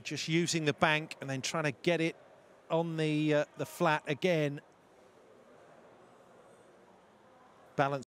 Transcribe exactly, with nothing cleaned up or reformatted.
just using the bank and then trying to get it on the uh, the flat again. Balance.